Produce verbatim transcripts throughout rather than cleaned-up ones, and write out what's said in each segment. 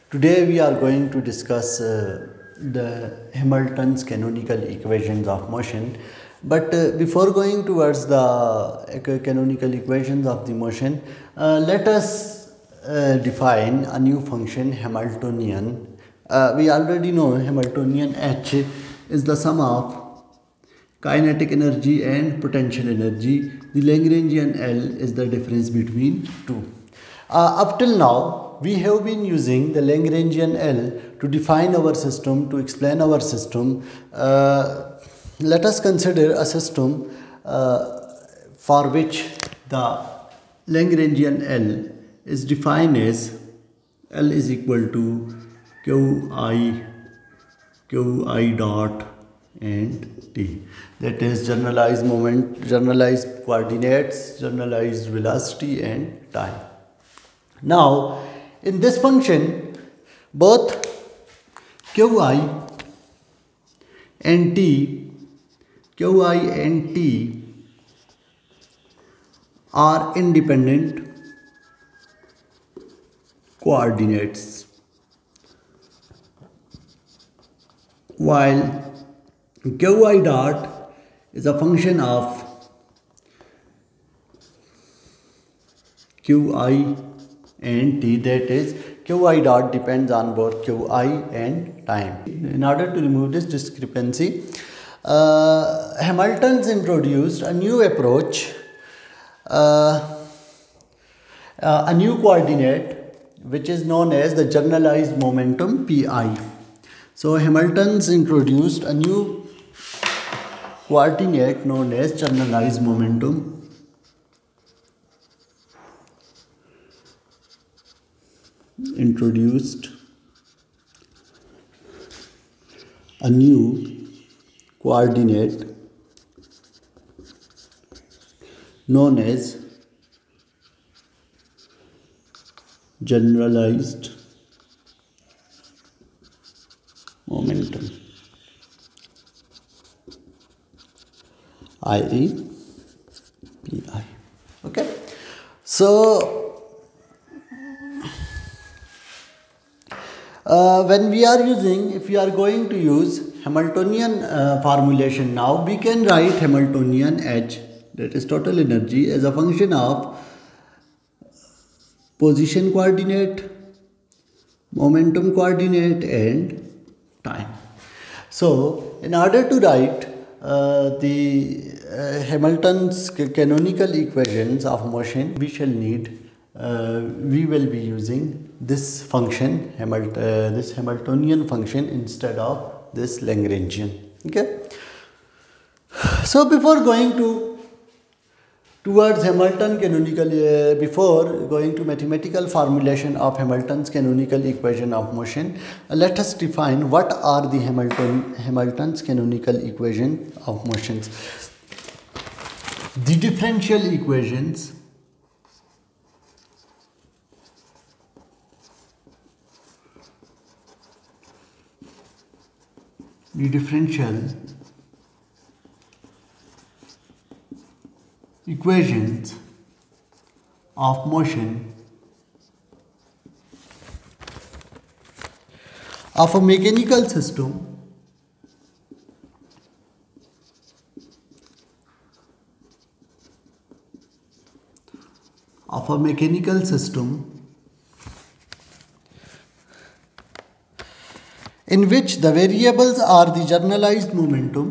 Today we are going to discuss uh, the Hamilton's canonical equations of motion. But uh, before going towards the uh, canonical equations of the motion, uh, let us uh, define a new function, Hamiltonian. Uh, we already know Hamiltonian H is the sum of kinetic energy and potential energy. The Lagrangian L is the difference between two. Uh, up till now, we have been using the Lagrangian L to define our system, to explain our system. Uh, let us consider a system uh, for which the Lagrangian L is defined as L is equal to Qi, Qi dot and T. That is generalized moment, generalized coordinates, generalized velocity and time. Now, in this function, both Qi and T, Qi and T are independent coordinates, while Qi dot is a function of Qi and T, that is Qi dot depends on both Qi and time. In order to remove this discrepancy, uh, Hamilton's introduced a new approach, uh, uh, a new coordinate which is known as the generalized momentum Pi. So Hamilton's introduced a new coordinate known as generalized momentum introduced a new coordinate known as generalized momentum, that is Pi. Okay, so Uh, when we are using, if we are going to use Hamiltonian uh, formulation now, we can write Hamiltonian H, that is total energy, as a function of position coordinate, momentum coordinate and time. So, in order to write uh, the uh, Hamilton's canonical equations of motion, we shall need Uh, we will be using this function, Hamilton, uh, this Hamiltonian function instead of this Lagrangian. Okay. So before going to towards Hamilton canonical, uh, before going to mathematical formulation of Hamilton's canonical equation of motion, uh, let us define what are the Hamilton Hamilton's canonical equation of motions. The differential equations the differential equations of motion of a mechanical system of a mechanical system in which the variables are the generalized momentum,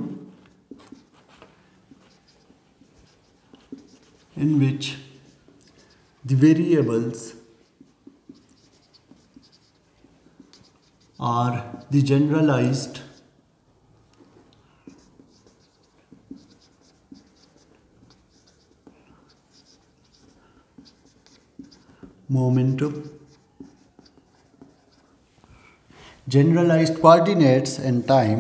in which the variables are the generalized momentum, generalized coordinates and time,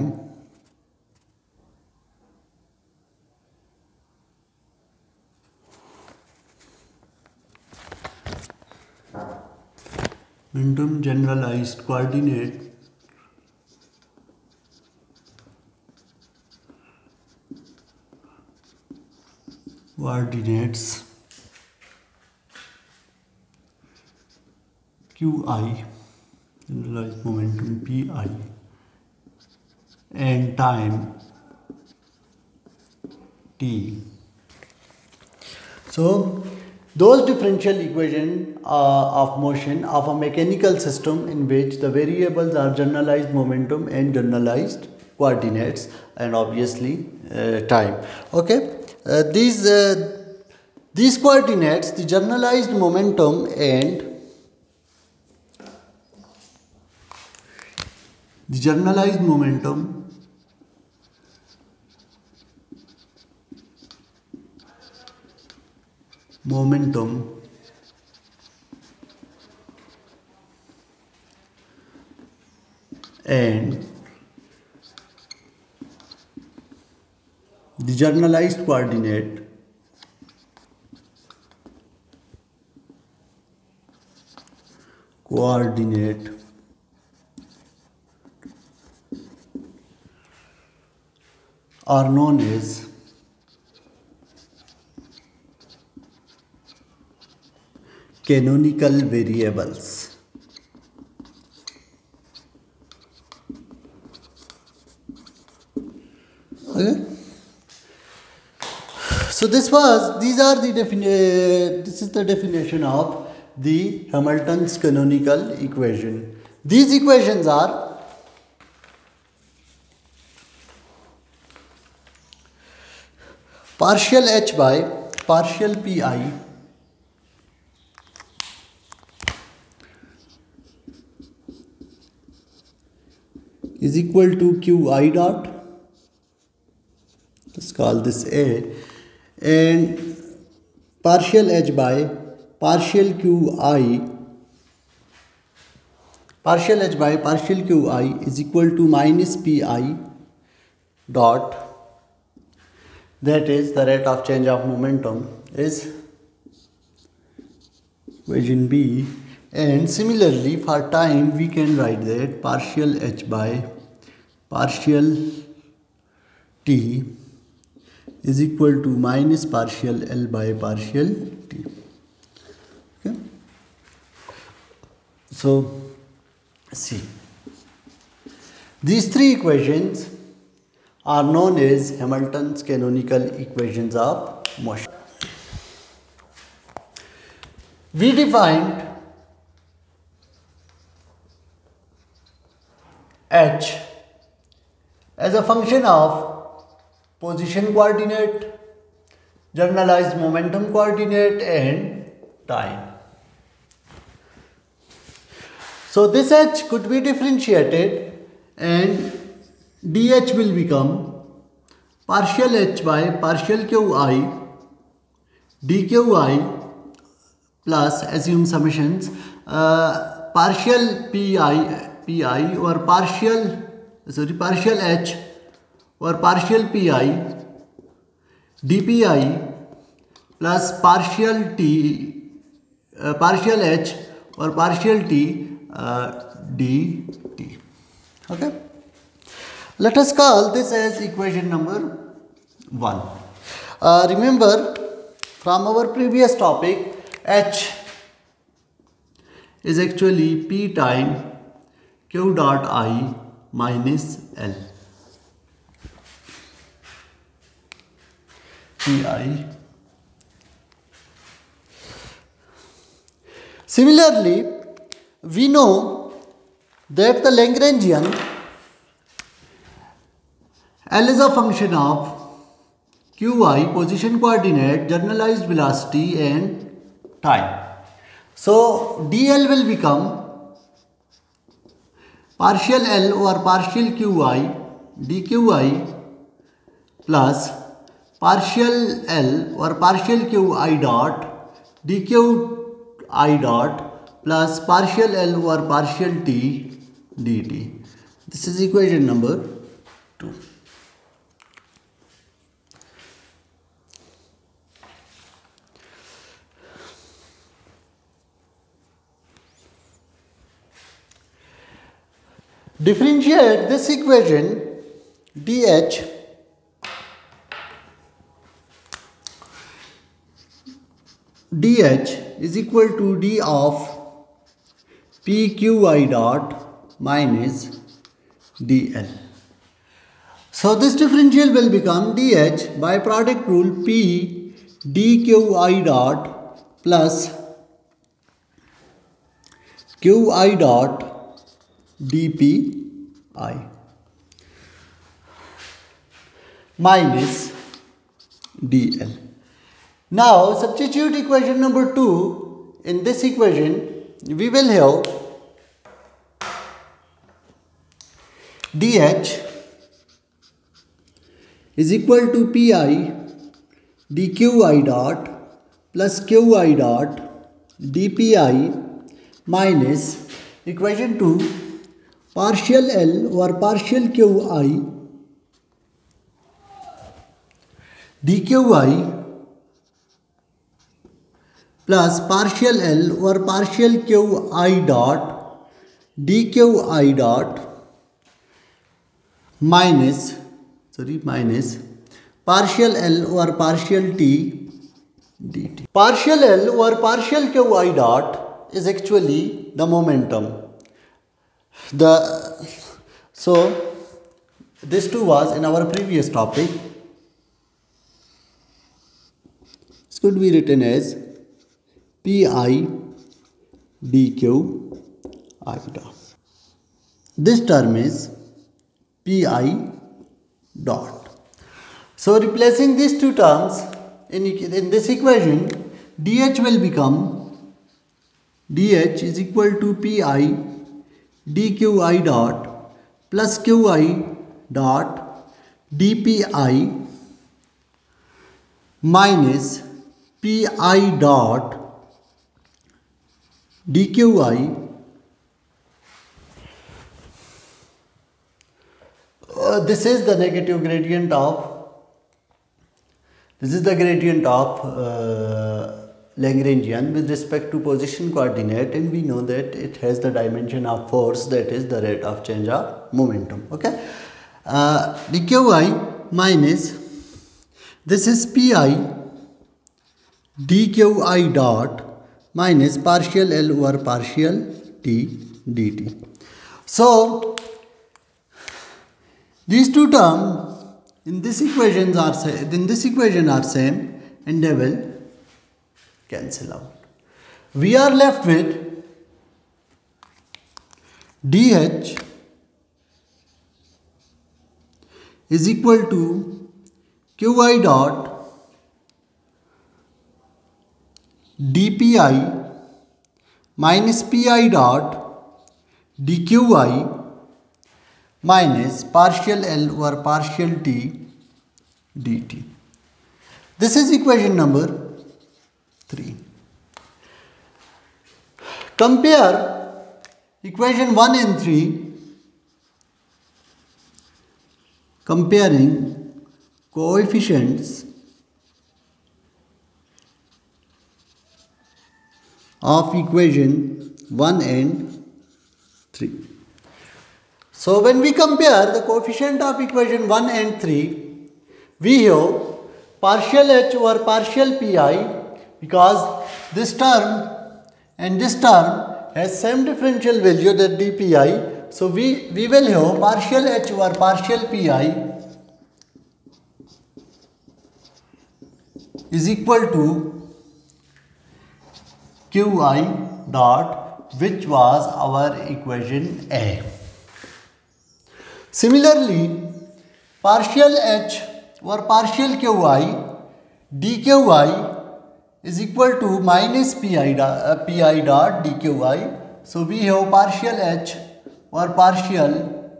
momentum, generalized coordinate coordinates Qi generalized momentum Pi, and time T. So those differential equation uh, of motion of a mechanical system in which the variables are generalized momentum and generalized coordinates, and obviously uh, time. Okay, uh, these uh, these coordinates, the generalized momentum and the generalized momentum momentum and the generalized coordinate coordinate are known as canonical variables. Okay. So this was these are the defini- this is the definition of the Hamilton's canonical equation. These equations are partial H by partial Pi is equal to Qi dot. Let's call this A, and partial H by partial Qi partial H by partial Qi is equal to minus Pi dot, that is the rate of change of momentum, is equation B. And similarly for time we can write that partial H by partial T is equal to minus partial L by partial T. Okay. So see, these three equations are known as Hamilton's canonical equations of motion. We defined H as a function of position coordinate, generalized momentum coordinate, and time. So this H could be differentiated and dH will become partial H by partial Qi dQi plus, assume summations, uh, partial Pi Pi or partial sorry partial H or partial Pi dPi plus partial T uh, partial H or partial T uh, dt. Okay. Let us call this as equation number one. Uh, remember from our previous topic, H is actually P time Q dot I minus L. Pi. Similarly, we know that the Lagrangian L is a function of Qi, position coordinate, generalized velocity, and time. So dl will become partial L or partial Qi dQi plus partial L or partial Qi dot dQi dot plus partial L or partial T dt. This is equation number two. Differentiate this equation dH dH is equal to d of P Q I dot minus D L. So this differential will become dH by product rule P dqi dot plus qi dot dpi minus dl. Now substitute equation number two. In this equation we will have dH is equal to pi dqi dot plus qi dot dpi minus equation two partial L over partial qi dqi plus partial L over partial qi dot dqi dot minus sorry minus partial L over partial t dt. Partial L over partial qi dot is actually the momentum. The so this too was in our previous topic. This could be written as pi dq I dot. This term is pi dot. So replacing these two terms in, in this equation, dH will become dH is equal to pi dqi dot plus qi dot dpi minus pi dot dqi uh, this is the negative gradient of this is the gradient of uh, Lagrangian with respect to position coordinate, and we know that it has the dimension of force, that is the rate of change of momentum. Okay, uh, dqi minus this is pi dqi dot minus partial L over partial t dt. So these two terms in this equations are in this equation are same, and they will cancel out. We are left with dH is equal to qi dot dpi minus pi dot dqi minus partial L over partial t dt. This is equation number three. Compare equation one and three, comparing coefficients of equation one and three. So when we compare the coefficient of equation one and three, we have partial h over partial pi, because this term and this term has same differential value, that dpi. So we, we will have partial h over partial pi is equal to qi dot, which was our equation A. Similarly, partial h over partial qi dqi is equal to minus pi dot, uh, pi dot dqi. So we have partial h or partial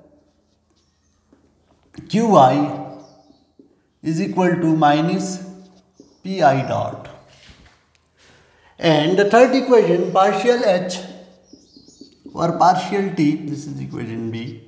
qi is equal to minus pi dot. And the third equation, partial h or partial t, this is equation B,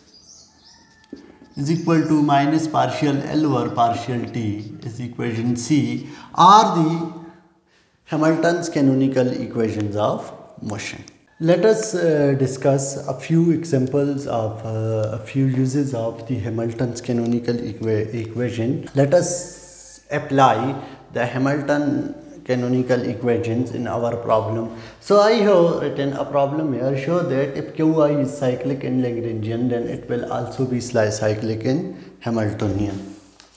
is equal to minus partial L over partial t, is equation C, are the Hamilton's canonical equations of motion. Let us uh, discuss a few examples of uh, a few uses of the Hamilton's canonical equa equation. Let us apply the Hamilton canonical equations in our problem. So I have written a problem here. Show that if Qi is cyclic in Lagrangian, then it will also be cyclic in Hamiltonian.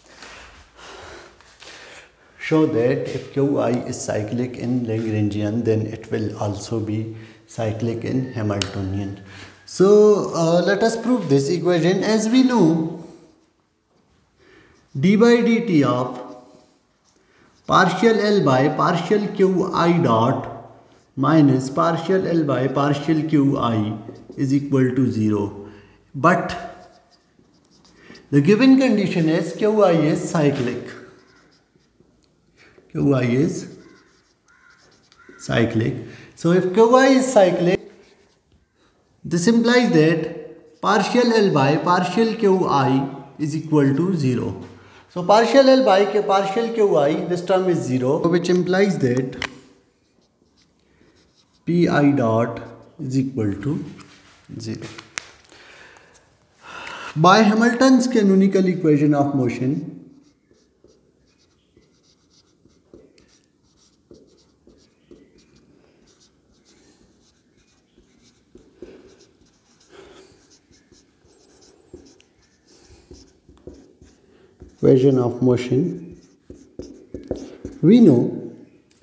Show that if Qi is cyclic in Lagrangian, then it will also be cyclic in Hamiltonian. So uh, let us prove this equation. As we know, d by dt of partial L by partial Qi dot minus partial L by partial Qi is equal to zero. But the given condition is Qi is cyclic. Qi is cyclic. So if Qi is cyclic, this implies that partial L by partial Qi is equal to zero. So partial L by partial Qi, this term is zero, which implies that Pi dot is equal to zero. By Hamilton's canonical equation of motion, equation of motion, we know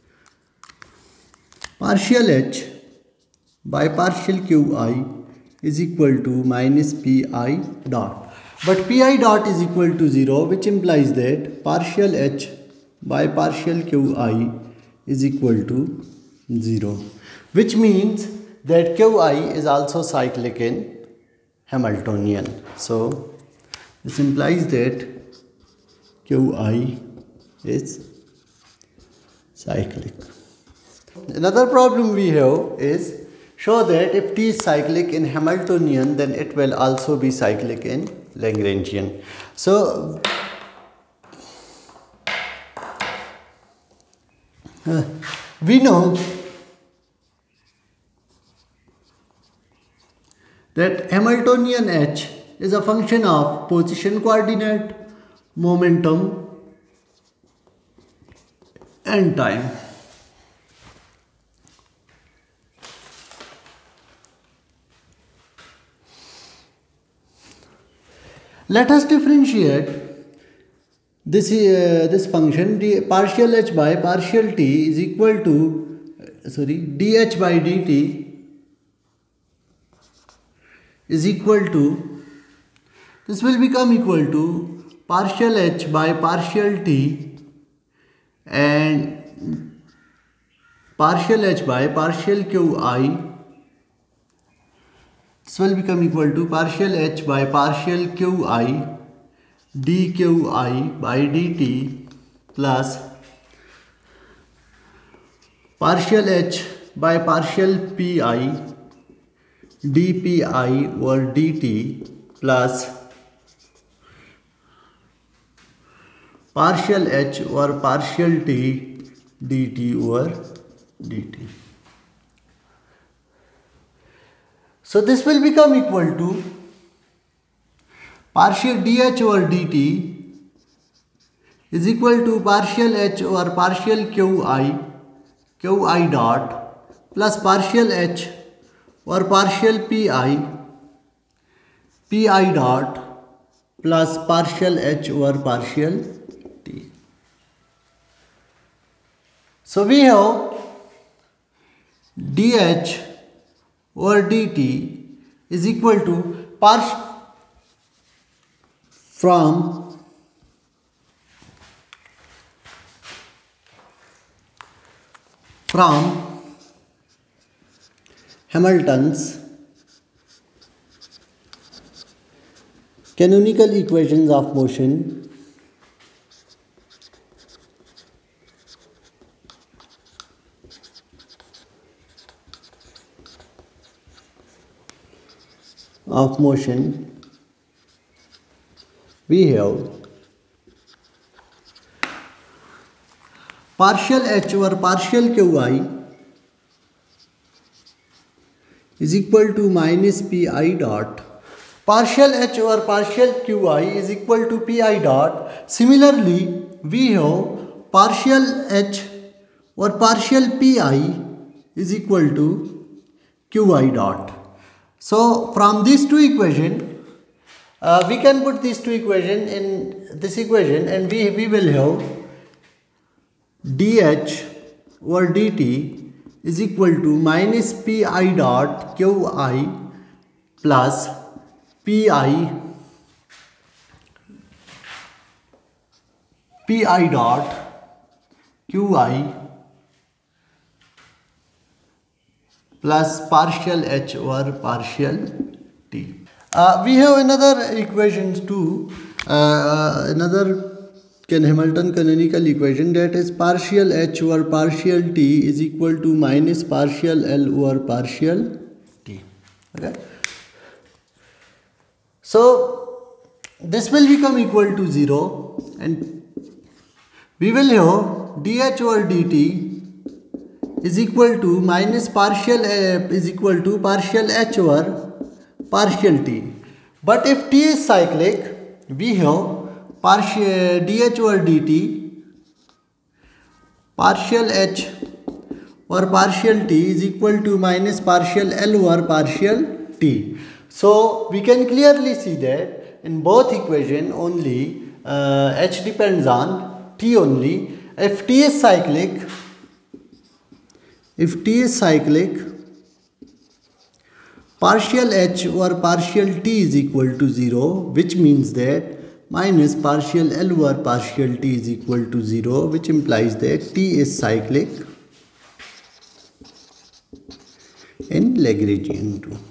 partial h by partial Qi is equal to minus Pi dot. But Pi dot is equal to zero, which implies that partial h by partial Qi is equal to zero, which means that Qi is also cyclic in Hamiltonian. So this implies that Qi is cyclic. Another problem we have is show that if T is cyclic in Hamiltonian, then it will also be cyclic in Lagrangian. So uh, we know that Hamiltonian H is a function of position coordinate, momentum and time. Let us differentiate this uh, this function. D partial h by partial t is equal to uh, sorry dh by dt is equal to, this will become equal to partial h by partial t and partial h by partial Qi. This will become equal to partial h by partial Qi dQi by dt plus partial h by partial Pi dPi over dt plus partial h over partial t dt over dt. So this will become equal to partial dh over dt is equal to partial h over partial Qi, Qi dot plus partial h over partial Pi, Pi dot plus partial h over partial t. So we have dh over dt is equal to part from from Hamilton's canonical equations of motion of motion, we have partial h over partial Qi is equal to minus Pi dot. Partial h over partial Qi is equal to Pi dot. Similarly, we have partial h or partial Pi is equal to Qi dot. So from these two equations, uh, we can put these two equations in this equation, and we, we will have dH over dt is equal to minus Pi dot Qi plus Pi Pi dot Qi plus partial H over partial T. Uh, we have another equations too, uh, another Hamilton canonical equation, that is partial H over partial T is equal to minus partial L over partial T. Okay. So this will become equal to zero, and we will have dH over dt is equal to minus partial F is equal to partial H over partial T. But if T is cyclic, we have partial dH over dt partial H or partial T is equal to minus partial L over partial T. So we can clearly see that in both equation only uh, H depends on T only. If T is cyclic, if T is cyclic, partial H over partial T is equal to zero, which means that minus partial L over partial T is equal to zero, which implies that T is cyclic in Lagrangian too.